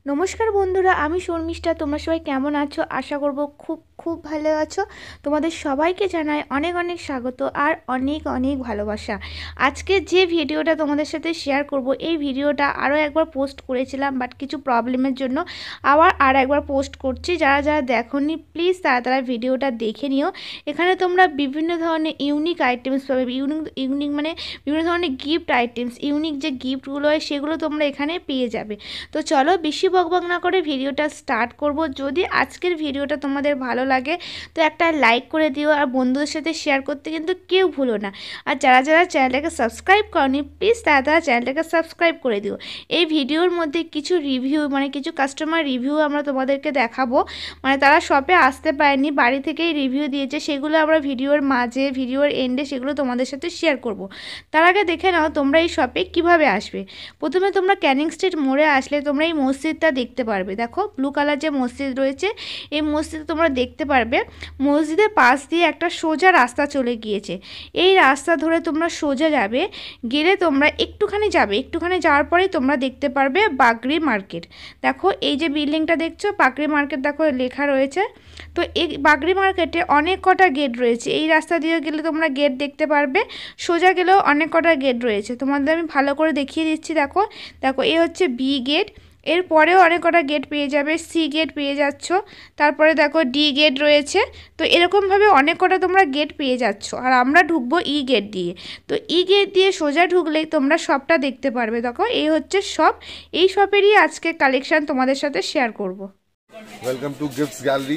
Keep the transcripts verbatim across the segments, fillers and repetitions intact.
नमस्कार बंधुरा आमी शर्मिष्ठा तोमरा सबाई केमन आछो आशा करब खूब खूब भालो आछो। तोमादेर सबाइके जानाई अनेक अनेक स्वागत और अनेक अनेक भालोबासा। आजके जे भिडियोटा तोमादेर साथे शेयर करब एई भिडियोटा आरो एकबार पोस्ट करेछिलाम बाट किछु प्रब्लेमेर जोन्नो आबार आर एकबार पोस्ट करछि। जारा जारा देखोनि प्लिज तारा तारा भिडियोटा देखे निओ। एखाने तोमरा विभिन्न धरनेर इउनिक आइटेम्स पाबे। इउनिक इउनिक माने विभिन्न धरनेर गिफ्ट आइटेम्स इउनिक जे गिफ्टगुलो हय सेगुलो तोमरा एखाने पेये जाबे। तो चलो बेशी बकबक ना करे भिडियोटा स्टार्ट करब। जदि आजकेर भिडियोटा तोमादेर भालो लागे तो एकटा लाइक करे दिओ और बंधुदेर साथे शेयर करते किन्तु केउ भुलो ना। और जारा जारा चैनलटाके सबस्क्राइब करनी प्लिज तारा तारा चैनलटाके सबस्क्राइब करे दिओ। এই ভিডিওর মধ্যে কিছু রিভিউ মানে কিছু কাস্টমার রিভিউ আমরা তোমাদেরকে দেখাবো। মানে তারা শপে আসতে পারেনি বাড়ি থেকেই রিভিউ দিয়েছে, সেগুলো আমরা ভিডিওর মাঝে ভিডিওর এন্ডে সেগুলো তোমাদের সাথে শেয়ার করব। তার আগে দেখে নাও তোমরা এই শপে কিভাবে আসবে। প্রথমে তোমরা ক্যানিং স্ট্রিট মোড়ে আসলে তোমরা এই মসজিদটা দেখতে পারবে। দেখো ব্লু কালার যে মসজিদ রয়েছে এই মসজিদ তোমরা দেখতে পারবে। মসজিদের পাশ দিয়ে একটা সোজা রাস্তা চলে গিয়েছে। এই রাস্তা ধরে তোমরা সোজা যাবে, গেলে তোমরা একটুখানি যাবে, একটুখানি যাওয়ার পরেই তোমরা দেখতে পারবে বাগরি মার্কেট। দেখো এই যে বিল্ডিংটা দেখছো বাগরি মার্কেট দেখো লেখা রয়েছে। তো এই বাগরি মার্কেটে অনেক কটা গেট রয়েছে। এই রাস্তা দিয়ে গেলে তোমরা গেট দেখতে পারবে, সোজা গেলেও অনেক কটা গেট রয়েছে। তোমাদের আমি ভালো করে দেখিয়ে দিচ্ছি। দেখো দেখো এই হচ্ছে বি গেট, এরপরেও অনেক কটা গেট পেয়ে যাবে। সি গেট পেয়ে যাচ্ছ, তারপরে দেখো ডি গেট রয়েছে। তো এরকমভাবে অনেক কটা তোমরা গেট পেয়ে যাচ্ছ। আর আমরা ঢুকবো ই গেট দিয়ে। তো ই গেট দিয়ে সোজা ঢুকলেই তোমরা শপটা দেখতে পারবে। দেখো এই হচ্ছে শপ। এই শপেরই আজকে কালেকশন তোমাদের সাথে শেয়ার করব। Welcome to gifts gallery.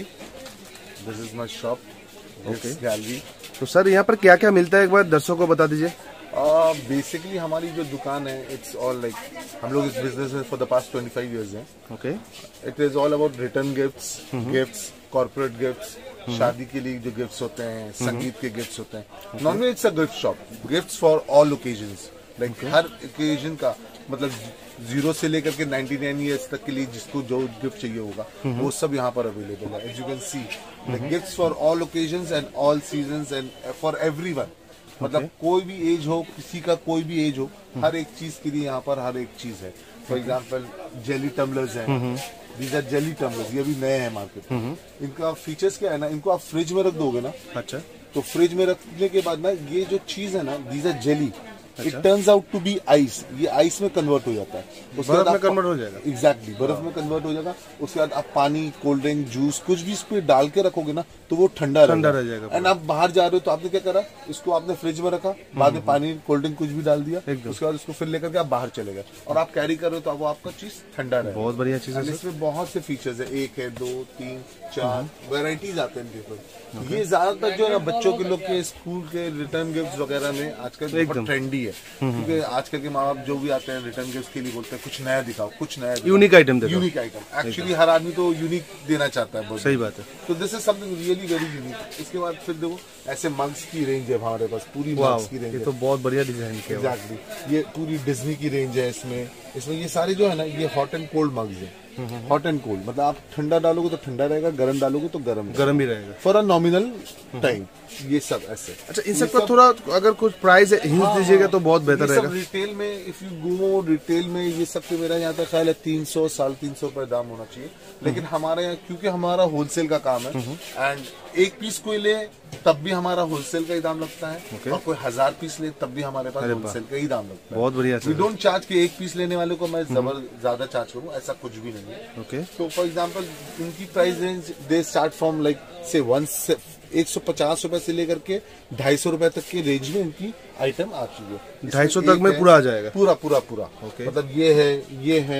This is my shop gifts gallery. तो सर यहाँ पर क्या क्या मिलता है एक बार दर्शकों को बता दीजिए। बेसिकली हमारी जो दुकान है इट्स ऑल लाइक हम लोग इस बिजनेस में for the past twenty five years हैं। Okay, it is all about return gifts, gifts, corporate gifts, शादी के लिए जो गिफ्ट्स होते हैं, संगीत के गिफ्ट्स होते हैं। Normally it's a gift shop, gifts for all occasions. Like हर ओकेजन का मतलब जीरो से लेकर के नाइन्टी नाइन ईयर्स तक के लिए जिसको जो गिफ्ट चाहिए होगा वो सब यहाँ पर अवेलेबल है। As you can see gifts for all occasions and all seasons and for everyone. मतलब कोई भी एज हो, किसी का कोई भी एज हो, हर एक चीज के लिए यहाँ पर हर एक चीज है। फॉर एग्जाम्पल जेली टम्बलर्स हैं, दीज आर जेली टम्बलर्स, ये अभी नए हैं मार्केट में। इनका फीचर्स क्या है ना, इनको आप फ्रिज में रख दोगे ना, अच्छा, तो फ्रिज में रखने के बाद ना ये जो चीज है ना, these are jelly, it turns out to be ice. ये आइस में कन्वर्ट हो जाता है, उसके बाद में कन्वर्ट हो जाएगा। एग्जैक्टली बर्फ में कन्वर्ट हो जाएगा। उसके बाद आप पानी, कोल्ड ड्रिंक, जूस कुछ भी इस पे डाल के रखोगे ना तो वो ठंडा ठंडा रह जाएगा। एंड आप बाहर जा रहे हो तो आपने क्या करा, इसको आपने फ्रिज में रखा, बाद में पानी, कोल्ड ड्रिंक कुछ भी डाल दिया, उसके बाद उसको फिर लेकर के आप बाहर चले गए और आप कैरी कर रहे हो तो वो आपका चीज ठंडा रहे। बहुत बढ़िया चीज है। इसमें बहुत से फीचर्स है, एक है, दो, तीन, चार वेराइटीज आते हैं इनके ऊपर। ये ज्यादातर जो है ना बच्चों के लोग के स्कूल के रिटर्न गिफ्ट वगैरह में आजकल बहुत ट्रेंडी है। क्योंकि आजकल के माँ बाप जो भी आते हैं रिटर्न गिफ्ट के लिए बोलते हैं कुछ नया दिखाओ, कुछ नया यूनिक आइटम दे। यूनिक आइटम एक्चुअली हर आदमी तो यूनिक देना चाहता है। सही बात है। तो this is something really very unique. इसके बाद फिर देखो ऐसे मग्स की रेंज है हमारे पास, पूरी मग्स की रेंज। ये तो बहुत बढ़िया डिजाइन किया। एग्जैक्टली, ये पूरी डिज्नी की रेंज है। इसमें इसमें ये सारे जो है ना ये हॉट एंड कोल्ड मग्स है। हॉट एंड कोल्ड मतलब आप ठंडा डालोगे तो ठंडा रहेगा, गर्म डालोगे तो गर्म गर्म ही रहेगा फॉर अ नॉमिनल टाइम। ये सब ऐसे। अच्छा, इन सब का थोड़ा अगर कुछ प्राइस हिंट दीजिएगा तो बहुत बेहतर रहेगा। रिटेल में इफ यू गो रिटेल में ये सब के मेरा यहाँ तक ख्याल है तीन सौ साढ़े तीन सौ रुपए दाम होना चाहिए। लेकिन हमारे यहाँ क्योंकि हमारा होलसेल का काम है एंड एक पीस कोई ले तब भी हमारा होलसेल का ही दाम लगता है और कोई हजार पीस ले तब भी हमारे पास होलसेल का ही दाम लगता है। बहुत बढ़िया। वी डोंट चार्ज कि एक पीस लेने वाले को मैं जबर ज्यादा चार्ज करूँ, ऐसा कुछ भी नहीं है। ओके, तो फॉर एग्जाम्पल इनकी price range they start from like से वन एक सौ पचास रूपए से लेकर के ढाई सौ रूपए तक की रेंज में इनकी आइटम आती है। ढाई सौ तक में पूरा आ जाएगा, पूरा पूरा पूरा। ओके, मतलब ये है, ये है,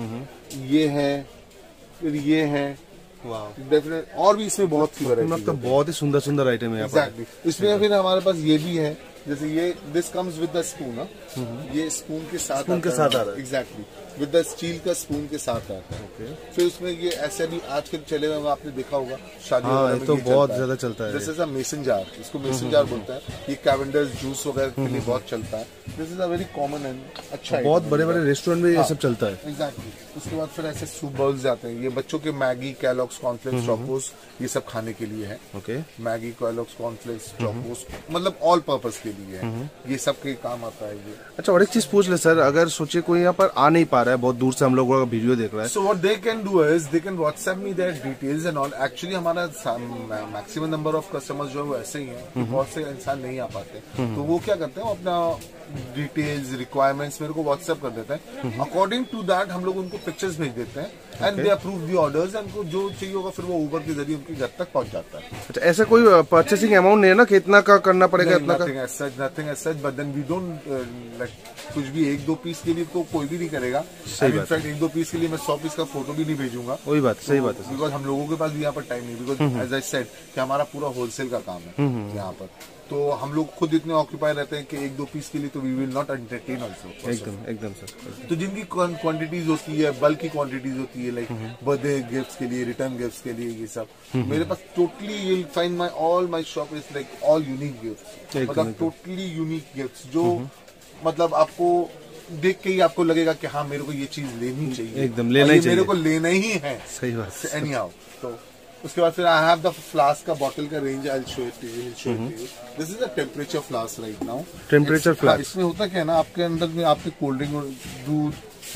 ये है, फिर ये है। डेफिनेट और भी इसमें बहुत सी वैरायटी, मतलब बहुत ही सुंदर सुंदर आइटम है। एग्जैक्टली। इसमें फिर हमारे पास ये भी है, जैसे ये this comes with the spoon. ये स्पून के साथ स्पून के साथ आ रहा है। एग्जैक्टली, विद द स्टील का स्पून के साथ आता है। ओके, फिर उसमें ये ऐसे भी आजकल चले हुए आपने देखा होगा शादी हाँ, वगैरह में तो ये बहुत चलता ज्यादा चलता है। This is a mason jar, इसको मेसन जार बोलते हैं। ये कैवेंडर्स जूस वगैरह के लिए बहुत चलता है। This is a very common and अच्छा, बहुत बड़े बड़े रेस्टोरेंट में ये सब चलता है। एग्जैक्टली। उसके बाद फिर ऐसे सूप बाउल्स आते हैं। ये बच्चों के मैगी, कैलॉग्स, कॉर्नफ्लेक्स, चॉकोस ये सब खाने के लिए है। Okay, Maggi, Kellogg's, cornflakes, Chocos मतलब ऑल पर्पस के लिए। लिए है, ये सब के काम आता है ये। अच्छा, और एक चीज पूछ ले सर, अगर सोचे कोई यहाँ पर आ नहीं पा रहा है, बहुत दूर से हम लोगों का वीडियो देख रहा है, So what they can do is they can WhatsApp me their details and all. Actually हमारा मैक्सिमम नंबर ऑफ कस्टमर्स जो है वो ऐसे ही हैं, बहुत से इंसान नहीं आ पाते, तो वो क्या करते हैं, वो अपना डिटेल्स रिक्वायरमेंट्स मेरे को व्हाट्सएप कर देते हैं। अकॉर्डिंग टू दैट हम लोग उनको पिक्चर्स भेज देते हैं and they approve the orders, and उनको जो चाहिए होगा फिर वो उबर के जरिए उनके घर तक पहुंच जाता है। अच्छा, ऐसा कोई परचेसिंग अमाउंट नहीं है ना कि इतना का करना पड़ेगा, इतना का? Nothing as such, nothing as such, but then we don't uh, like कुछ भी एक दो पीस के लिए तो कोई भी नहीं करेगा। इनफैक्ट एक दो पीस के लिए मैं सौ पीस का फोटो भी नहीं भेजूंगा। वही बात, सही बात है, बिकॉज हम लोगों के पास भी यहाँ पर टाइम नहीं, बिकॉज एज आई सेड कि हमारा पूरा होलसेल का काम है यहाँ पर, तो हम लोग खुद इतने ऑक्यूपाई रहते हैं कि एक दो पीस के लिए तो we will not entertain also. एकदम एकदम सर। तो जिनकी क्वांटिटीज होती है, बल्क की क्वांटिटीज होती है, लाइक बर्थडे गिफ्ट्स के लिए, रिटर्न गिफ्ट्स के लिए, ये सब मेरे पास totally you will find my all my shop is like all unique gifts, मतलब टोटली यूनिक गिफ्ट्स जो मतलब आपको देख के ही आपको लगेगा कि हाँ मेरे को ये चीज लेनी चाहिए, एकदम लेना ही चाहिए, मेरे को लेना ही है। सही बात। एनी हाउ, तो उसके बाद फिर आई हैव द फ्लास्क का बॉटल का range, I will show it to you, show it to you. This is a temperature flask right now. Temperature flask, इसमें होता क्या है ना, आपके अंदर में आपने कोल्ड ड्रिंक, दूध,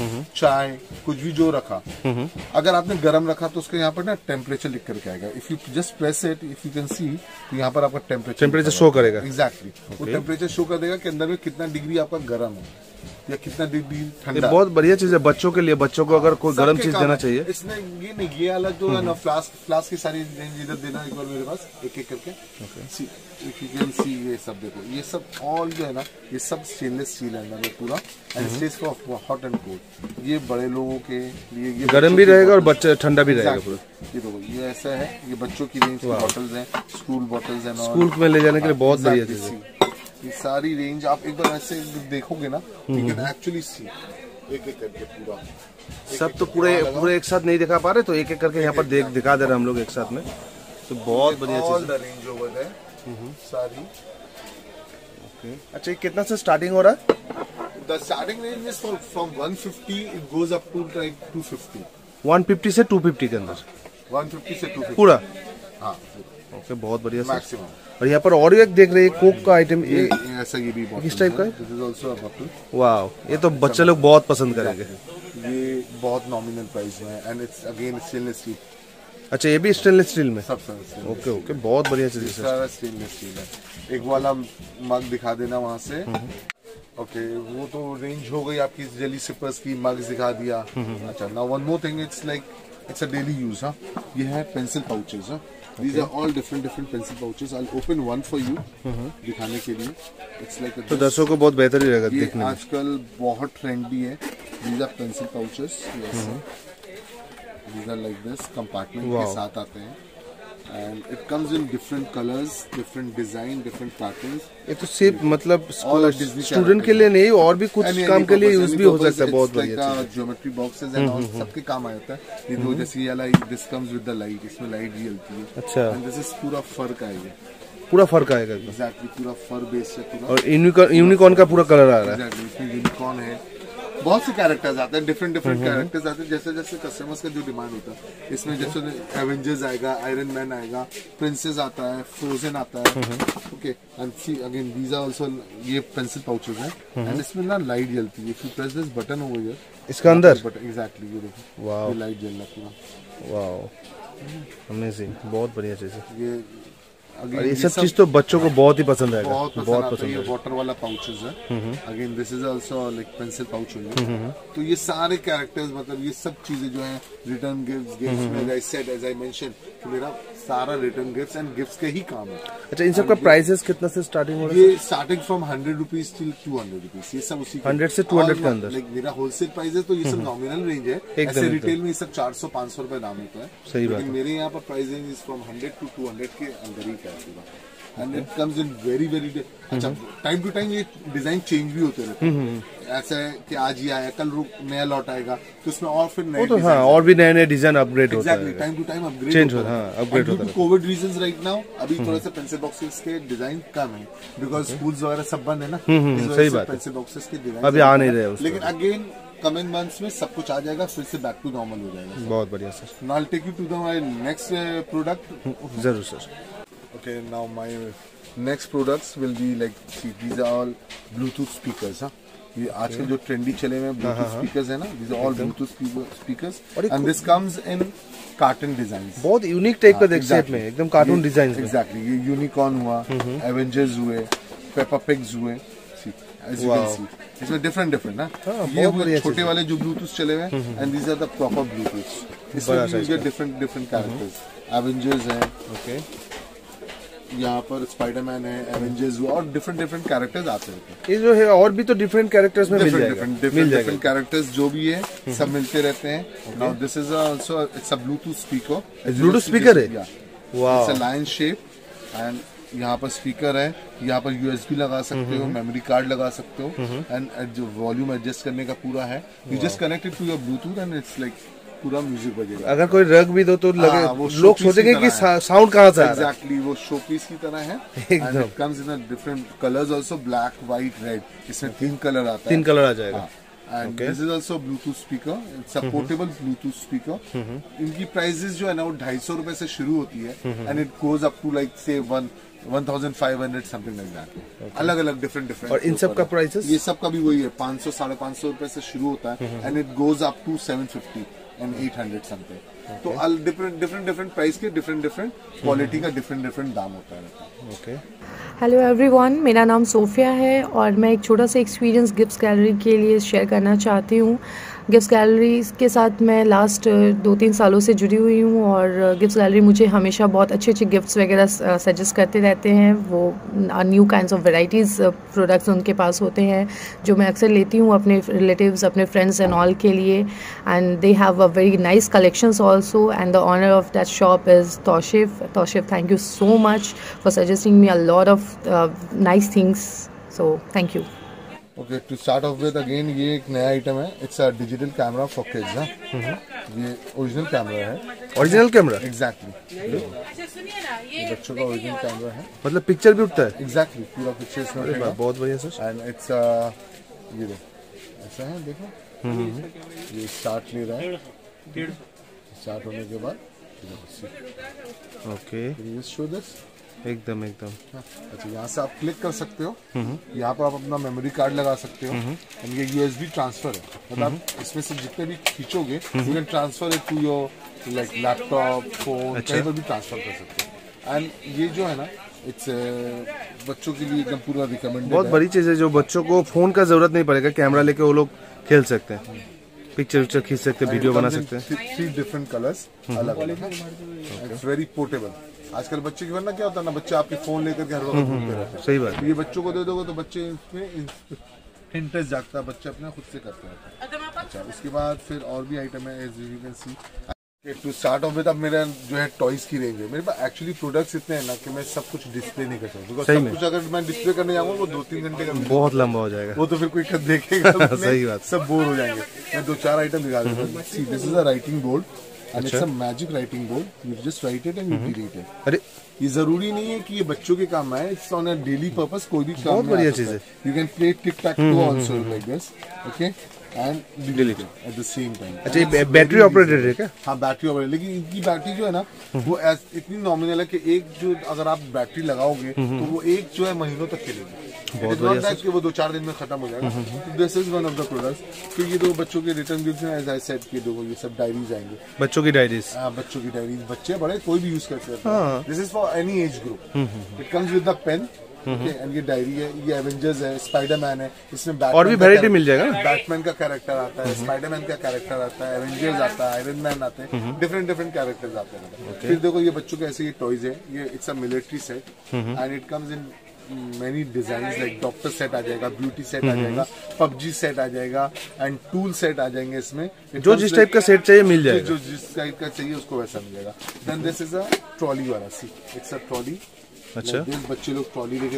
चाय, कुछ भी जो रखा, अगर आपने गर्म रखा तो उसके यहाँ पर ना टेम्परेचर लिख करके आएगा। If you just press it, if you can see, तो यहाँ पर आपका टेम्परेचर टेम्परेचर शो करेगा। एग्जैक्टली, वो टेम्परेचर शो कर देगा कि अंदर में कितना डिग्री आपका गर्म है या कितना डिग्री ये ठंडा। बहुत बढ़िया चीज है बच्चों के लिए, बच्चों को अगर कोई गर्म चीज देना चाहिए। इसमें ये नहीं, ये अलग जो है ना फ्लास्क, फ्लास्क की सारी रेंज इधर देना एक बार मेरे पास, एक एक करके। See if you can see, ये सब देखो, ये सब ऑल जो है ना, ये सब स्टेनलेस स्टील है अंदर पूरा, and stays for hot and cold. ये बड़े लोगों के लिए, ये गर्म भी रहेगा और बच्चे ठंडा भी रहेगा पूरा। ये देखो, ये ऐसा है, ये बच्चों की रेंज की बॉटल्स हैं, स्कूल बॉटल्स हैं, स्कूल में ले जाने के लिए बहुत बढ़िया चीज है। ये सारी रेंज आप एक बार ऐसे देखोगे ना, यू कैन एक्चुअली सी एक एक करके पूरा, सब तो पूरे पूरे एक साथ नहीं दिखा पा रहे, तो एक एक करके यहाँ पर देख दिखा दे रहे हम लोग एक साथ में, तो बहुत बढ़िया चीज है। रेंज ओवर है सारी। अच्छा, ये कितना से स्टार्टिंग हो रहा है? The starting range is from one fifty, it goes up to like two fifty. One fifty से टू फिफ्टी के अंदर, वन फिफ्टी से टू फिफ्टी पूरा? हाँ, ओके, बहुत बढ़िया सर। मैक्सिमम। और यहाँ पर और एक देख रहे हैं कोक का आइटम, ये ये ऐसा, ये भी किस टाइप का है? This is also a bottle. वाह, ये तो बच्चे लोग बहुत पसंद करेंगे। ये बहुत नॉमिनल प्राइस में है, and it's again stainless steel. अच्छा, ये भी स्टेनलेस स्टील में? सब सब ओके ओके, बहुत बढ़िया चीज है सर। सारा स्टेनलेस स्टील है। एक वाला मग दिखा देना वहां से। ओके, वो तो रेंज हो गई आपकी जेली सिपर्स की, मग्स दिखा दिया। अच्छा, now one more thing, it's like it's a daily use. हाँ, ये है पेंसिल पाउचेस। हाँ, these are all different different pencil pouches. I'll open one for you दिखाने के लिए। It's like a तो दर्शकों को बहुत बेहतर ही रहेगा ये देखने में। आजकल बहुत ट्रेंडी है। These are pencil pouches. Yes. These are like this, compartment के साथ आते हैं, and it comes in different colors, different design, different patterns. ये तो सिर्फ मतलब All are Disney स्टूडेंट के लिए नहीं, और भी कुछ Any- काम any के लिए purpose, यूज any भी हो purpose, सकता है। it's बहुत like बढ़िया a चीज। geometry boxes and all, सबके काम आ जाता है। ये तो जैसे ये वाला, this comes with the light, इसमें लाइट भी जलती है। अच्छा, And this is पूरा फर का है ये। पूरा फर्क आएगा एकदम। Exactly, पूरा फर बेस है पूरा। और यूनिकॉर्न यूनिकॉर्न का पूरा कलर आ रहा है। Exactly, इसमें यूनिकॉर्न है, बहुत से कैरेक्टर्स आते हैं, डिफरेंट डिफरेंट कैरेक्टर्स आते हैं, जैसे जैसे कस्टमर्स का जो डिमांड होता है। इसमें जैसे एवेंजर्स आएगा, आयरन मैन आएगा, प्रिंसेस आता है, फ्रोजन आता है। Okay, and see again these are also, ये पेंसिल पाउचेस हैं, एंड इसमें ना लाइट जलती है। If you press this button over here, इसका अंदर बटन, एग्जैक्टली, ये देखो, वाओ, ये लाइट जल रहा है पूरा। वाओ, अमेजिंग, बहुत बढ़िया चीज है ये और ये सब चीज तो बच्चों को बहुत ही पसंद आएगा, बहुत पसंद बहुत आता है। पसंद ये आएगा। वाटर वाला पाउचेस है। Again this is also like pencil pouch only. तो ये सारे कैरेक्टर्स, मतलब ये सब चीजें जो हैं, रिटर्न गिफ्ट्स, गिफ्ट्स में, I said, as I mention, कि मेरा सारा रिटर्न गिफ्ट्स एंड गिफ्ट्स के ही काम है। अच्छा, इन सब का प्राइसेस कितना से स्टार्टिंग हो रहा है? ये starting from hundred rupees till two hundred rupees, ये सब उसी हंड्रेड से टू हंड्रेड के अंदर। लाइक मेरा होलसेल प्राइस है, तो ये सब नॉमिनल रेंज है। ऐसे रिटेल में ये सब चार सौ पाँच सौ रुपए दाम होता है। सही बात है। लेकिन मेरे यहाँ पर price range is from hundred to two hundred के अंदर ही है पूरा। And it comes in very very, अच्छा, टाइम टू टाइम ये डिजाइन चेंज भी होते रहते हैं। ऐसा है कि आज ही आया, कल रुक नया लौट आएगा, तो उसमें और फिर नए तो हाँ, और भी नए नए डिजाइन अपग्रेड होता एग्जैक्टली, है। Time to time upgrade change होता है, हाँ, अपग्रेड होता है। कोविड रीजंस राइट नाउ अभी थोड़ा सा पेंसिल बॉक्सेस के डिजाइन कम है, बिकॉज स्कूल्स वगैरह सब बंद है ना, इस वजह सही से बात है। पेंसिल बॉक्सेस के डिजाइन अभी आ नहीं रहे उसको। लेकिन अगेन कमिंग मंथ्स में सब कुछ आ जाएगा, फिर से बैक टू नॉर्मल हो जाएगा। बहुत बढ़िया sir, now I take you to the my next product. जरूर sir. Okay, now my next products will be like, see, these are all Bluetooth speakers, huh? ये आजकल जो ट्रेंडी चले हुए ब्लूटूथ स्पीकर्स है ना, these are all Bluetooth speakers, and this comes in cartoon design. बहुत unique type का देख शेप में, एकदम कार्टून डिजाइन। एग्जैक्टली, ये यूनिकॉर्न हुआ, एवेंजर्स हुए, पेपा पिग्स हुए, as you can see, इसमें डिफरेंट डिफरेंट ना, ये हुए छोटे वाले जो ब्लूटूथ चले हुए, and these are the proper Bluetooths। इसमें you get different different characters, Avengers है, ओके, यहाँ पर स्पाइडरमैन है, एवेंजर्स और डिफरेंट डिफरेंट कैरेक्टर्स आते हैं। ये जो है और भी तो डिफरेंट कैरेक्टर्स में मिल जाएगा, डिफरेंट डिफरेंट कैरेक्टर्स जो भी है सब मिलते रहते हैं। Now this is also it's a Bluetooth speaker, Bluetooth speaker है, wow, it's a line shape, and यहाँ पर स्पीकर है, यहाँ पर यूएसबी लगा सकते हो, मेमोरी कार्ड लगा सकते हो, एंड जो वॉल्यूम एडजस्ट करने का पूरा है, you just connected to your Bluetooth and it's like पूरा म्यूजिक बजेगा। अगर कोई रख भी दो तो लगे, लोग सोचेंगे कि साउंड कहाँ से आ रहा है। एग्जैक्टली, वो शोपीस की तरह है, and it comes in a different colours also, black, white, red, इसमें तीन कलर आता है, तीन कलर आ जाएगा। And this is also Bluetooth speaker, it's a portable Bluetooth speaker. इनकी प्राइसेस जो है ना वो ढाई सौ रुपए से शुरू होती है, and it goes up to like से one one thousand five hundred something like that. अलग अलग डिफरेंट डिफरेंट। और इन सब का प्राइसेस? ये सब का भी वही है, पाँच सौ साढ़े पाँच सौ रुपए से शुरू होता है, and it goes up to seven fifty and eight hundred something. तो डिफरेंट डिफरेंट डिफरेंट प्राइस के डिफरेंट डिफरेंट क्वालिटी का डिफरेंट डिफरेंट दाम होता है। ओके, हेलो एवरीवन, मेरा नाम सोफिया है और मैं एक छोटा सा एक्सपीरियंस गिफ्ट्स गैलरी के लिए शेयर करना चाहती हूँ। गिफ्ट्स गैलरी के साथ मैं लास्ट दो तीन सालों से जुड़ी हुई हूँ और गिफ्ट्स गैलरी मुझे हमेशा बहुत अच्छे अच्छे गिफ्ट्स वगैरह सजेस्ट करते रहते हैं। वो new kinds of varieties products उनके पास होते हैं जो मैं अक्सर लेती हूँ अपने रिलेटिव्स, अपने फ्रेंड्स एंड ऑल के लिए, and they have a very nice collections also, and the owner of that shop is Tauseef. Tauseef, thank you so much for suggesting me a lot of nice things, so thank you. Okay, to start off with again, ये एक नया item है, it's a digital camera for kids. हाँ, ये original camera है, original camera, exactly, ये बच्चों का ओरिजिनल कैमरा है, मतलब पिक्चर भी उठता है, एग्जैक्टली, पूरा पिक्चर इसमें उठेगा। बहुत बढ़िया सर। एंड इट्स ये देखो ऐसा है, देखो ये स्टार्ट ले रहा है, स्टार्ट होने के बाद ओके, शो दिस, एकदम एकदम। अच्छा, यहाँ से आप क्लिक कर सकते हो, यहाँ पर आप अपना मेमोरी कार्ड लगा सकते हो, एंड ये यूएसबी ट्रांसफर है, मतलब इसमें से जितने भी खींचोगे you can transfer it to your like laptop, phone, कहीं पर भी ट्रांसफर कर सकते हो। एंड ये जो है ना, इट्स बच्चों के लिए एकदम पूरा रिकमेंडेड, बहुत बड़ी चीज है, जो बच्चों को फोन का जरूरत नहीं पड़ेगा, कैमरा लेके वो लोग खेल सकते हैं, पिक्चर पिक्चर खींच सकते हैं, वीडियो बना सकते हैं। थ्री डिफरेंट कलर्स अलग अलग, इट्स वेरी पोर्टेबल। आजकल बच्चे की वरना क्या होता है ना, बच्चे आपके फोन लेकर के हर वक्त घूमते रहते हैं। सही बात। तो ये बच्चों को दे दोगे तो बच्चे इसमें इंटरेस्ट जागता है, बच्चे अपने खुद से करते रहते हैं। अच्छा, उसके बाद फिर और भी आइटम है, as you can see. To start off with, अब मेरा जो है टॉयज की रेंज है, मेरे पास एक्चुअली प्रोडक्ट्स इतने हैं ना कि मैं सब कुछ डिस्प्ले नहीं कर सकता, सब कुछ अगर मैं डिस्प्ले करने जाऊंगा वो दो तीन घंटे का बहुत लंबा हो जाएगा, वो तो फिर कोई देखेगा सही बात, सब बोर हो जाएंगे। मैं दो चार आइटम दिखा दूंगा। See, this is a writing board, and it's a magic writing board. You just write it and you delete it. अरे ये जरूरी नहीं है कि ये बच्चों के काम आए, it's on a daily purpose, कोई भी काम बहुत बढ़िया चीज है। You can play tic tac toe also like this, okay, and delete it at the same time. अच्छा, ये बैटरी ऑपरेटेड है क्या? हाँ, बैटरी ऑपरेटेड, लेकिन इनकी बैटरी जो है ना वो इतनी नॉमिनल है कि एक जो अगर आप बैटरी लगाओगे तो वो एक जो है महीनों तक चलेगी, बहुत बढ़िया कि वो दो चार दिन में खत्म हो जाएगा। This is one of the products. फिर ये दो बच्चों के रिटर्न गिफ्ट हैं, एज आई सेड कि दो ये सब डायरीज आएंगे, बच्चों की डायरीज। हाँ, बच्चों की डायरीज, बच्चे बड़े कोई भी यूज कर सकते हैं। This is for any age group. It comes with the pen, and ये डायरी है, ये एवेंजर्स है, स्पाइडरमैन है, इसमें और भी वैरायटी मिल जाएगा, बैटमैन का कैरेक्टर आता है, स्पाइडरमैन का कैरेक्टर आता है, एवेंजर्स आता है, आयरन मैन आते हैं, डिफरेंट डिफरेंट कैरेक्टर्स आते हैं। फिर देखो ये बच्चों के ऐसे ये टॉयज है, ये it's a military set, and it comes in many design, like doctor set आ जाएगा, ब्यूटी सेट आ जाएगा, पबजी सेट आ जाएगा, एंड टूल सेट आ जाएंगे इसमें, जो जिस टाइप का सेट चाहिए मिल जाएगा, जो जिस टाइप का चाहिए उसको वैसा मिलेगा। Then this is a trolley वाला, सी, इट्स अ ट्रॉली। अच्छा, like बच्चे लोग ट्रॉली लेके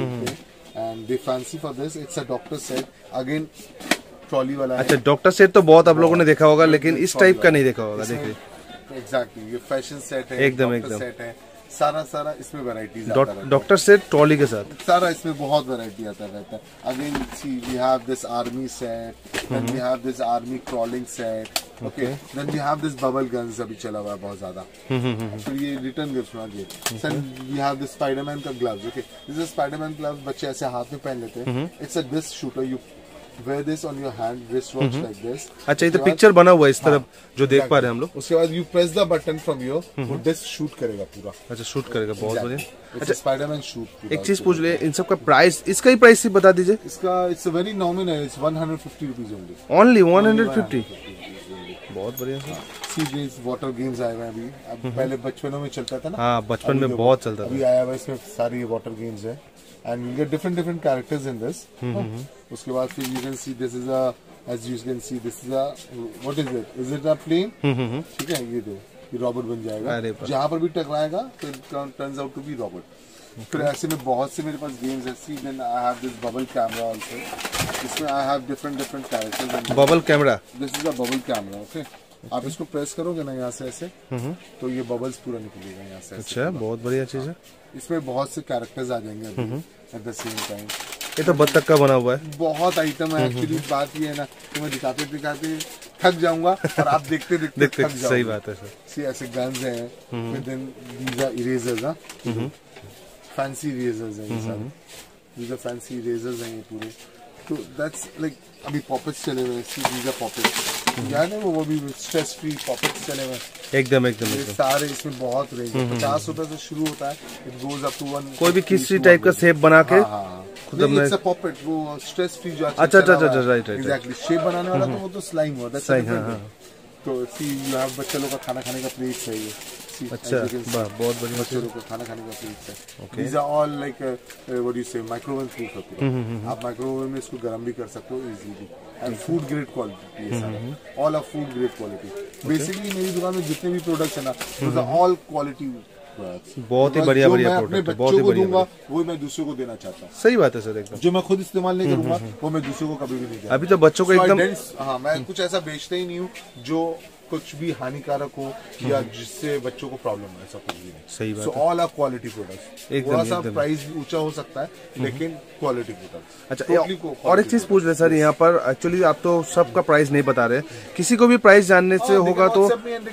and they fancy for this, it's a doctor set, again trolley वाला। अच्छा, डॉक्टर सेट तो बहुत आप लोगों ने देखा होगा, लेकिन इस टाइप का नहीं देखा होगा, देखिए। एग्जैक्टली, ये फैशन सेट है, एकदम एकदम सेट है, सारा सारा इसमें वैरायटीज आता रहता है। डॉक्टर सेट ट्रॉली के साथ सारा इसमें बहुत वैरायटी आता रहता है। Again see we have this army set, then we have this army crawling set, okay, then we have this bubble guns अभी चला हुआ है बहुत ज्यादा। फिर ये रिटर्न गिफ्ट में आ गए। Then we have this Spiderman का gloves, okay, this is Spiderman gloves, बच्चे ऐसे हाथ में पहन लेते हैं। It's a disc shooter, you wear this on your hand, wrist watch like this. अच्छा, ये तो पिक्चर बना हुआ है इस तरफ जो देख पा रहे हैं हम लोग। उसके बाद you press the button from here, वो डिस्क शूट करेगा पूरा। अच्छा, शूट करेगा, बहुत बढ़िया। अच्छा, स्पाइडरमैन शूट। एक चीज पूछ ले, इन सब का प्राइस, इसका ही प्राइस बता दीजिए। इसका it's very nominal, it's one hundred fifty rupees only. Only one hundred fifty, बहुत बढ़िया sir. See games, water games आए हुए हैं अभी। अब पहले बचपनों में चलता था ना। हाँ, बचपन में बहुत चलता था। अभी आया हुआ इसमें सारी वाटर गेम्स है and you get different different characters in this. उसके बाद फिर you can see this is a, as you can see this is a, what is it? Is it a plane? ठीक है, ये दो, ये रॉबर्ट बन जाएगा। जहाँ पर भी टकराएगा तो turns out to be Robert. फिर ऐसे में बहुत से मेरे पास गेम्स है। See then I have this bubble camera also. इसमें I have different different characters. Bubble camera, this is a bubble camera, okay? आप इसको प्रेस करोगे ना यहाँ से ऐसे, तो ये बबल्स पूरा निकलेगा यहाँ से। अच्छा, बहुत बढ़िया चीज है। इसमें बहुत से कैरेक्टर्स आ जाएंगे अभी एट द सेम टाइम। ये तो बत्तख का बना हुआ है। बहुत आइटम है एक्चुअली। बात ये है ना कि मैं दिखाते दिखाते थक जाऊंगा और आप देखते देखते देखते थक जाओगे। सही बात है सर। सी ऐसे गन्स हैं, फिर देन दीज आर इरेजर्स, हां, फैंसी इरेजर्स हैं ये सब। दीज आर फैंसी इरेजर्स हैं ये पूरे। तो दैट्स लाइक अभी पॉपेट्स चले हुए हैं। सी दीज आर पॉपेट्स, याद है वो वो भी स्ट्रेस फ्री पॉपेट्स चले हुए हैं। एकदम एकदम ये एकदम सारे इसमें बहुत रेंज है। पचास रुपए से शुरू होता है, it goes up to one. कोई भी किसी टाइप का शेप बना के खुद अपने पॉपेट, वो स्ट्रेस फ्री जो अच्छा अच्छा अच्छा राइट राइट एग्जैक्टली शेप बनाने वाला, तो वो तो स्लाइम हुआ दैट्स डिफरेंट। तो सी यू हैव बच्चे लोग का खाना खाने का प्लेट है ये। अच्छा, बहुत बढ़िया। बच्चों को खाना खाने का प्लेट है। These are all like what you say microwave proof होते हैं। आप माइक्रोवेव में इसको गर्म भी कर सकते हो easily. And food grade quality ये सारा, all are food grade quality. Basically मेरी दुकान में जितने भी प्रोडक्ट्स है ना, दोस आर ऑल क्वालिटी। बहुत ही बढ़िया बढ़िया प्रोडक्ट है, बहुत ही बढ़िया। वो मैं दूसरों को देना चाहता हूँ। सही बात है सर, एकदम। जो मैं खुद इस्तेमाल नहीं करूंगा वो मैं दूसरों को कभी भी नहीं दूंगा। अभी तो बच्चों को एकदम, हाँ, मैं कुछ ऐसा बेचता ही नहीं हूँ जो कुछ भी हानिकारक हो या जिससे बच्चों को प्रॉब्लम हो, ऐसा कुछ भी नहीं। सही बात है। So all are quality products. थोड़ा सा प्राइस ऊंचा हो सकता है, लेकिन क्वालिटी प्रोडक्ट्स। अच्छा, और एक चीज पूछ रहे सर, यहाँ पर एक्चुअली आप तो सबका प्राइस नहीं बता रहे, किसी को भी प्राइस जानने से होगा तो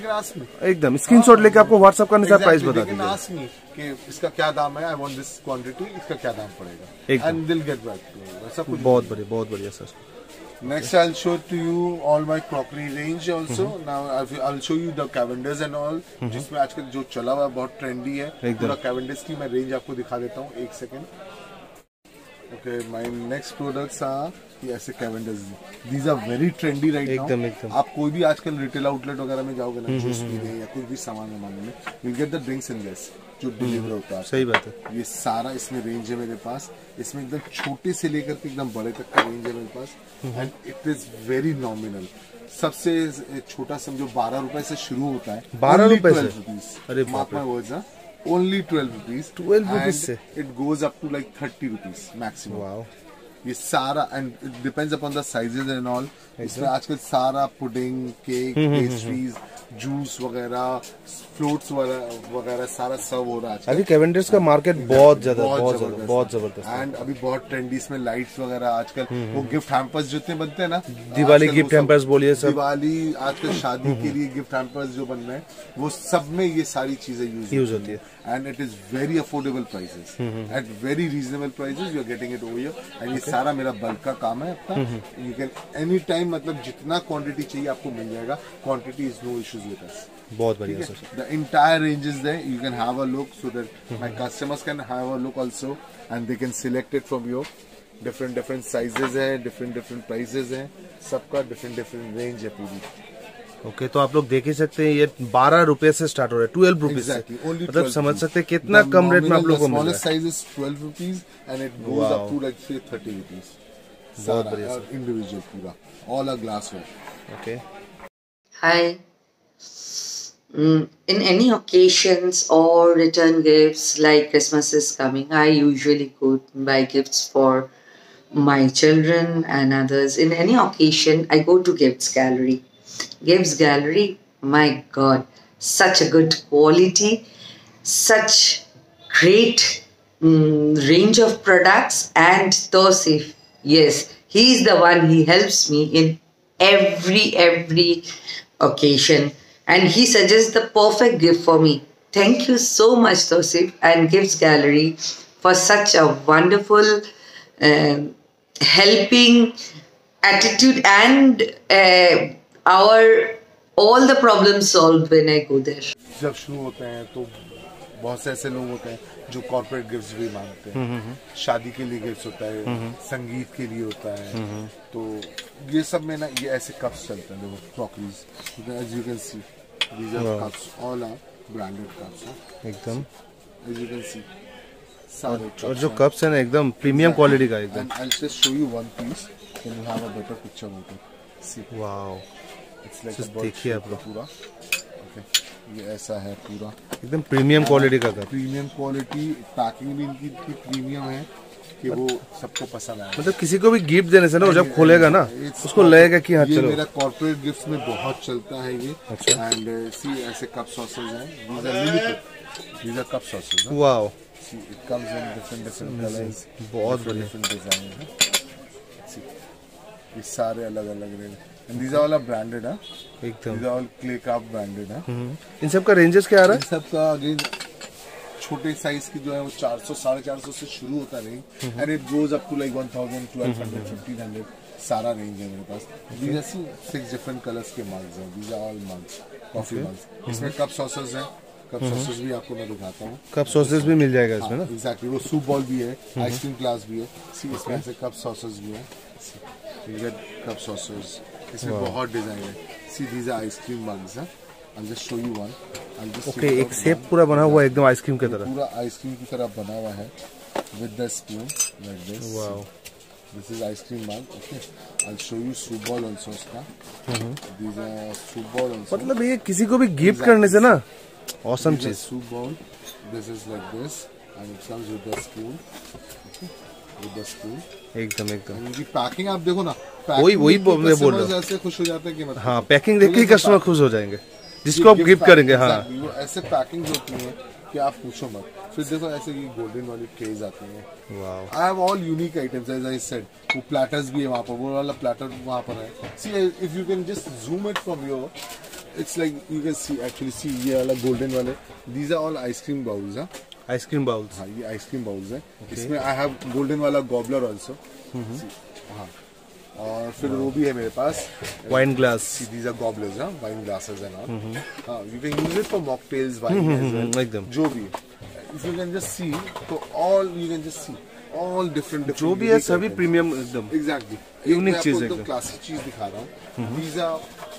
एकदम स्क्रीनशॉट लेके आपको व्हाट्सएप करने से प्राइस बता दीजिए कि इसका क्या दाम है, आई वांट दिस क्वांटिटी, इसका क्या दाम पड़ेगा, and will get back to you. ऐसा कुछ बहुत बढ़िया, बहुत बढ़िया सर। Next, I'll show to you all my crockery range also. Mm-hmm. Now, I'll, I'll show you the Cavenders and all. Mm-hmm. जिसमें आजकल जो चला हुआ बहुत ट्रेंडी है, पूरा Cavenders की मैं रेंज आपको दिखा देता हूँ। एक second. Okay, my next products are ये ऐसे Cavenders। These are very trendy right now. एकदम एकदम। आप कोई भी आजकल रिटेल आउटलेट वगैरह में जाओगे ना, जूस पीने या कुछ भी सामान मंगाने में, you'll get the drinks in this जो डिलीवर होता है। सही बात है। ये सारा इसमें रेंज है मेरे पास। इसमें एकदम छोटे से लेकर के एकदम बड़े तक का रेंज है मेरे पास, and it is very nominal. सबसे छोटा समझो बारह रुपए से शुरू होता है। बारह रुपए से? अरे mark my words, only twelve rupees. Twelve rupees से it goes up to like thirty rupees maximum. Wow. ये सारा, and it depends upon the sizes and all. इसमें आजकल सारा पुडिंग, केक, पेस्ट्रीज, जूस वगैरह, फ्रूट्स वगैरह सारा सर्व हो रहा है। अभी कैवेंडर्स का मार्केट बहुत ज्यादा बहुत ज्यादा बहुत जबरदस्त, एंड अभी बहुत ट्रेंडी इसमें लाइट्स वगैरह आजकल वो गिफ्ट हैम्पर्स जितने बनते हैं ना, दिवाली गिफ्ट हैम्पर्स बोलिए सब, दिवाली आजकल शादी के लिए गिफ्ट हैम्पर्स जो बन रहे हैं वो सब में ये सारी चीजें यूज यूज होती है, and it is very affordable prices at very reasonable prices. You are getting it over here, and ये सारा मेरा बल्क का काम है अपना। यू कैन एनी टाइम, मतलब जितना क्वांटिटी चाहिए आपको मिल जाएगा। Quantity is no issues with us. बहुत बढ़िया sir. The entire range is there. You can have a look so that my customers can have a look also, and they can select it from your different different sizes है, different different prices है, सबका different different range है पूरी। Okay okay, तो आप लोग देख ही सकते हैं ये बारह रुपए से स्टार्ट हो रहा है, ट्वेल्व रुपीज से, मतलब समझ सकते हैं कितना कम रेट में आप लोगों को मिल रहा है। Size is twelve rupees and it goes up to like thirty rupees. बहुत बढ़िया इंडिविजुअल पूरा, all a glassware. Okay, hi. Mm, in any occasions or return gifts, like Christmas is coming, I usually go buy gifts for my children and others. In any occasion, I go to Gifts Gallery. Gifts Gallery, my God, such a good quality. such great um, range of products. And Tausif, yes, he is the one, he helps me in every, every occasion. And he suggests the perfect gift for me. Thank you so much, Tausif and Gifts Gallery, for such a wonderful um helping attitude and uh, our all the problems solved when I go there. जब शुरू होते हैं तो बहुत से ऐसे लोग होते हैं जो कॉर्पोरेट गिफ्ट्स भी मांगते हैं, शादी के लिए गिफ्ट्स होता है, संगीत के लिए होता है, तो ये सब में ना ये ऐसे कप्स चलते हैं, देखो crockeries, as you can see these are cups, all are branded cups एकदम, एज यू कैन सी सारे, और जो कप्स है ना एकदम प्रीमियम क्वालिटी का एकदम। I will just show you one piece, can you have a better picture of it, see wow, it's like Just देखिए आप लोग पूरा, ओके, ये ऐसा है पूरा एकदम प्रीमियम क्वालिटी का कप, प्रीमियम क्वालिटी, पैकिंग भी इनकी इतनी प्रीमियम है कि वो सबको पसंद आए। मतलब किसी को भी गिफ्ट देने से ना वो जब खोलेगा ना उसको लगेगा कि हाँ ये चलो। मेरा कॉर्पोरेट गिफ्ट्स में बहुत चलता है ये। अच्छा। एंड सी ऐसे कप सॉसेज हैं, these are limited, these are cup सॉसेज। Wow, see it comes in different different colours, बहुत बढ़िया, डिफरेंट डिजाइन है। सी ये सारे अलग अलग range, and these are all branded है, एकदम these are all clay craft branded है। इन सब का रेंजेस क्या आ रहा इन सब का अगेन छोटे साइज की जो है वो चार सौ साढ़े चार सौ से शुरू होता है, and it goes up to like one thousand, twelve hundred, fifteen hundred, सारा रेंज है मेरे पास। These are six different colours के मग्स हैं, these are all mugs, coffee mugs. इसमें कप सॉसेस हैं, कप सॉसेस भी आपको मैं दिखाता हूँ। कप सॉसेस भी मिल जाएगा इसमें ना? एग्जैक्टली, वो सूप बॉल भी है, आइसक्रीम ग्लास भी है, सी इसमें ऐसे कप सॉसेस भी है, कप सॉसेस, इसमें बहुत डिजाइन है। See these are ice cream mugs हैं, I'll just show you one. I'll just okay, एक शेप पूरा बना हुआ है एकदम आइसक्रीम की तरह, पूरा आइसक्रीम की तरह बना हुआ है, with the spoon like this. Wow, This is ice cream mug. Okay, I'll show you soup ball also इसका. These are soup ball also. मतलब ये किसी को भी गिफ्ट करने से ना ऑसम These are चीज। soup bowl. This is like this, and it comes with the spoon. Okay, with the spoon. एकदम एकदम, इनकी पैकिंग आप देखो ना, वही वही मैं बोल रहा हूँ। ऐसे खुश हो जाते हैं कि मतलब हाँ, पैकिंग देख के ही कस्टमर खुश हो जाएंगे जिसको आप गिफ्ट करेंगे। हाँ, वो ऐसे पैकिंग होती है कि आप पूछो मत। फिर देखो ऐसे ये गोल्डन वाली ट्रेज आती है। Wow, I have all unique items as I said, वो प्लेटर्स भी है वहाँ पर, वो वाला प्लेटर वहाँ पर है। See if you can just zoom it from your, it's like you can see actually see ये वाला गोल्डन वाले, these are all ice cream bowls. हाँ, आइसक्रीम बाउल्स, हाँ ये आइसक्रीम बाउल्स है। इसमें आई हैव गोल्डन वाला गॉबलर ऑल्सो। हाँ, और फिर वो भी है मेरे पास wine glass, these are gobblers, हाँ, wine glasses and all. हाँ, you can use it for mocktails, wine as well. एकदम, जो भी, if you can just see, तो all you can just see, all different different. जो भी है सभी प्रीमियम एकदम, Exactly. यूनिक चीज है एकदम क्लासिक चीज दिखा रहा हूँ। These are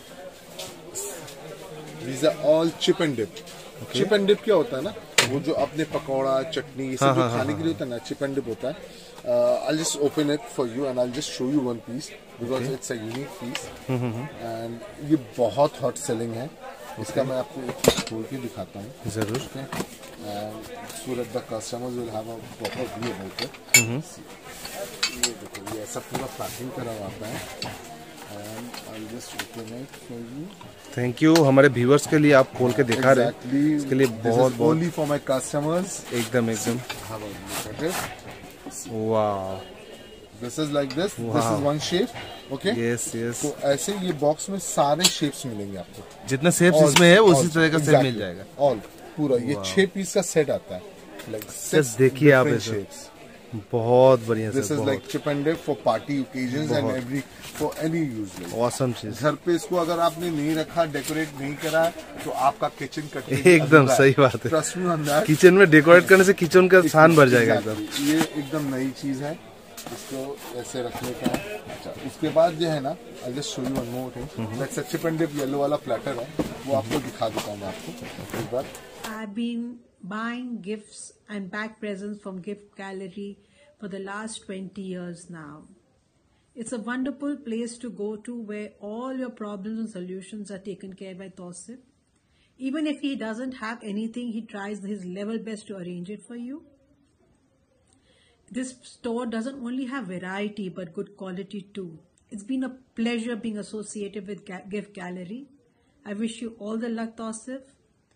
these are all chip and dip. Chip and dip क्या होता है ना, वो जो अपने पकौड़ा चटनी ये सब जो खाने के लिए होता है ना, chip and dip होता है। Uh, I'll just open it for you and I'll just show you one piece because okay. it's a unique piece and ये बहुत hot selling है। इसका मैं आपको एक चीज खोल के दिखाता हूँ जरूर। and so that the customers will have a proper view about it। ये देखो, ये ऐसा पूरा पैकिंग करा हुआ आता है and I'll just open it for you। Thank you, हमारे व्यूअर्स के लिए आप खोल के दिखा रहे हैं, exactly. इसके लिए बहुत बहुत only for my customers। एकदम एकदम, Have a look at it। Wow, This is like this. Wow. This is one shape. Okay. Yes yes, तो ऐसे ये बॉक्स में सारे शेप्स मिलेंगे आपको, जितना शेप्स इसमें है उसी तरह का शेप मिल जाएगा। ऑल पूरा ये छह पीस का सेट आता है, लाइक जस्ट देखिए आप ऐसे, बहुत बढ़िया this sir, is like chip and dip for party occasions and every for any use. Awesome चीज। घर पे इसको अगर आपने नहीं रखा, डेकोरेट नहीं करा तो आपका किचन कट एकदम सही बात है। Trust me on that, kitchen में डेकोरेट करने से किचन का स्थान भर जाएगा एकदम। ये एकदम नई चीज है, इसको ऐसे रखने का है। अच्छा, उसके बाद जो है ना, I just show you one more thing, that's a chip and dip yellow वाला प्लेटर है, वो आपको दिखा देता हूँ मैं आपको एक बार। I've been buying gifts and back presents from Gift Gallery for the last twenty years now. It's a wonderful place to go to where all your problems and solutions are taken care by Tausif. Even if he doesn't have anything, he tries his level best to arrange it for you. This store doesn't only have variety but good quality too. It's been a pleasure being associated with Gift Gallery. I wish you all the luck, Tausif.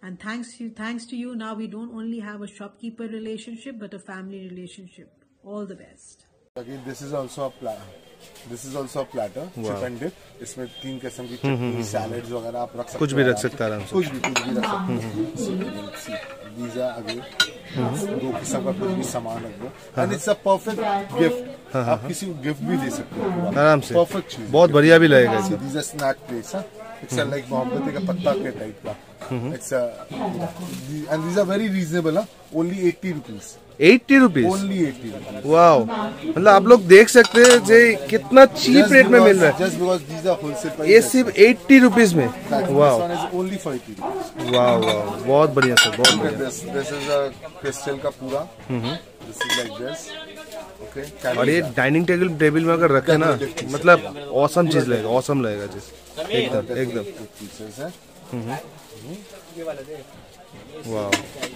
And thanks to, thanks to you, now we don't only have a shopkeeper relationship, but a family relationship. All the best. Again, this is also a pla This is also a platter, chip and dip. इसमें तीन किस्म की चटनी, salads वगैरह आप रख सकते हो। कुछ भी रख सकते हैं आराम से। कुछ भी कुछ भी रख सकते हो। These are again दो किस्म का कुछ भी सामान रख दो। And it's a perfect gift. आप किसी को गिफ्ट भी दे सकते हो आराम से। परफेक्ट चीज, बहुत बढ़िया भी लगेगा। These are snack plates, huh? It's a like मोहब्बत का पत्ता के टाइप का। It's a and these are very reasonable, huh? Only eighty rupees. Eighty rupees Only eighty rupees. Wow, मतलब आप लोग देख सकते हैं जे कितना चीप रेट में मिल रहा है। Just because these are wholesale price. ये सिर्फ एट्टी रुपीज में। Wow This one is only for eighty rupees. Wow wow, बहुत बढ़िया सर, बहुत Look at बढ़िया। this. This is a crystal का पूरा। This is like this. Okay. और ये डाइनिंग टेबल टेबल में अगर रखे ना, मतलब औसम चीज लगेगा, औसम लगेगा चीज, एकदम एकदम। Pieces है। वाओ,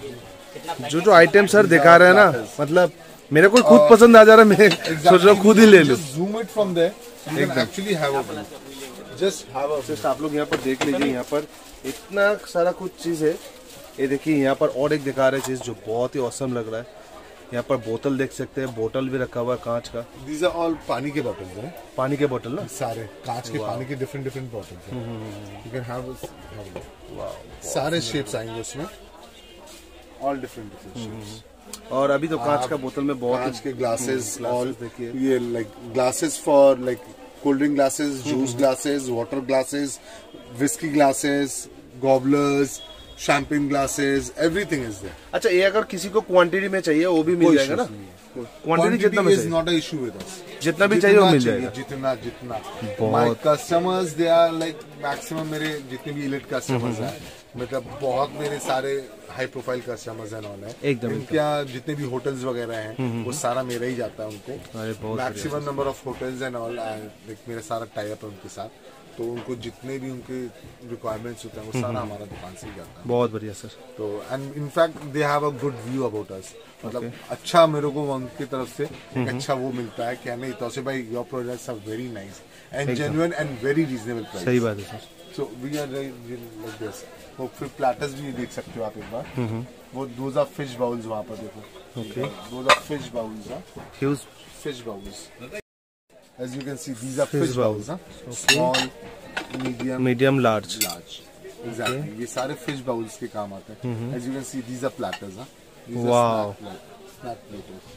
जो जो आइटम सर दिखा रहे हैं ना, मतलब मेरे को खुद पसंद आ जा रहा है, मैं सोच रहा हूँ खुद ही ले लूं। Just zoom it from there. You can actually have a view. Just have a just आप लोग यहाँ पर देख लीजिए, यहाँ पर इतना सारा कुछ चीज है। ये देखिए यहाँ पर और एक दिखा रहे चीज जो बहुत ही औसम लग रहा है। यहाँ पर बोतल देख सकते हैं, बोतल भी रखा हुआ है कांच का। These are all पानी के bottles हैं। पानी के बोतल ना, सारे कांच के पानी के different different bottles हैं। You can have a- have a look. सारे shapes आएंगे उसमें। All different different shapes. और अभी तो कांच का बोतल में बहुत कांच के ग्लासेस, glasses ऑल देखिए। ये like glasses for like cold drink glasses, juice glasses, water glasses, whisky glasses, gobblers, champagne glasses, everything is there. अच्छा, ये अगर किसी को क्वांटिटी में चाहिए वो भी मिल जाएगा ना? क्वांटिटी जितना में इज चाहिए, not a issue with us. जितना भी चाहिए वो मिल जाएगा। जितना जितना बहुत। My customers they are like maximum, मेरे जितने भी इलिट कस्टमर्स हैं, मतलब बहुत मेरे सारे हाई प्रोफाइल कस्टमर्स हैं, उन्होंने एकदम, इनका जितने भी होटल्स वगैरह हैं वो सारा मेरा ही जाता है उनको। अरे बहुत maximum number of hotels and all, like मेरा सारा टाई अप है उनके साथ, तो उनको जितने भी उनके रिक्वायरमेंट्स होते हैं वो सारा हमारा दुकान से ही जाता है। बहुत बढ़िया सर। तो and in fact they have a good view about us, मतलब अच्छा मेरे को उनकी तरफ से एक अच्छा वो मिलता है कि नहीं तो से भाई your products are very nice and genuine and very reasonable price. सही बात है sir. So we are like this. वो फिर प्लेटर्स भी देख सकते हो आप एक बार, वो दोज आर फिश बाउल्स, वहां पर देखो। Okay, those are fish bowls, huge fish bowls. As you can see, these are Fish fish, bowls, huh? Small, medium, medium large. large. Exactly. ये सारे fish bowls के काम आते हैं। As you can see, these are platters, huh? These Wow. are snack, plat- snack platters.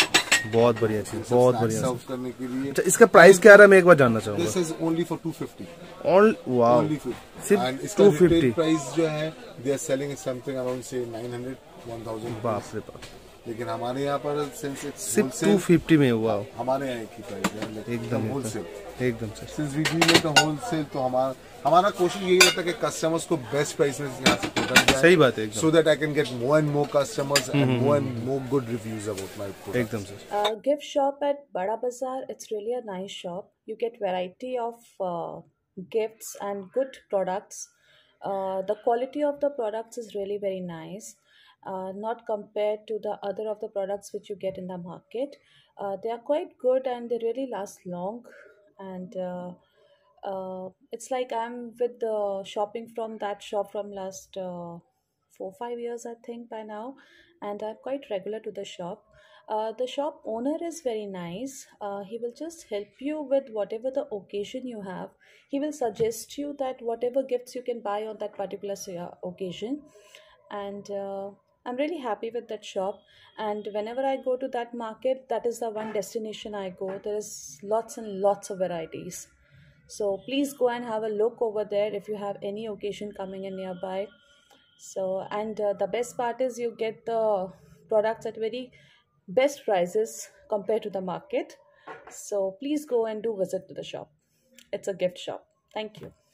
बहुत बढ़िया चीज, बहुत Snacks बढ़िया। सर्व करने के लिए। अच्छा, इसका प्राइस क्या रहा है मैं एक बार जानना This चाहूंगा। is only for two fifty. All wow, Only fifty. सिर्फ And इसका टू retail फिफ्टी। price जो है, they are selling it something around say nine hundred, one thousand. बाप रे बाप, लेकिन हमारे यहाँ पर since it's सिर्फ टू wholesale, फिफ्टी में हुआ। हमारे यहाँ एक ही प्राइस है, like एकदम wholesale. एकदम सर। Since we deal with wholesale, तो हमारा हमारा कोशिश यही रहता है कि कस्टमर्स को बेस्ट प्राइस में यहाँ से प्रोडक्ट जाए। सही बात है, एकदम। So that I can get more and more customers and more and more good reviews about my product. एकदम sir. Uh, gift shop at Bada Bazaar, it's really a nice shop. You get variety of uh, gifts and good products. Uh, the quality of the products is really very nice, uh, not compared to the other of the products which you get in the market. Uh, they are quite good and they really last long. And uh, uh, it's like I'm with the shopping from that shop from last uh, four five years I think by now, and I'm quite regular to the shop. Uh, the shop owner is very nice. Uh, he will just help you with whatever the occasion you have. He will suggest you that whatever gifts you can buy on that particular uh, occasion. And uh, I'm really happy with that shop. And whenever I go to that market, that is the one destination I go. There is lots and lots of varieties. So please go and have a look over there if you have any occasion coming in nearby. So, and uh, the best part is you get the products at very best prices compared to the market. So please go and do visit to the shop. It's a gift shop. Thank you.